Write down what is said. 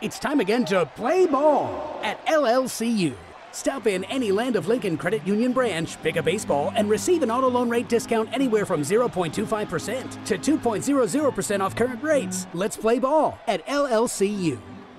It's time again to play ball at LLCU. Stop in any Land of Lincoln Credit Union branch, pick a baseball, and receive an auto loan rate discount anywhere from 0.25% to 2.00% off current rates. Let's play ball at LLCU.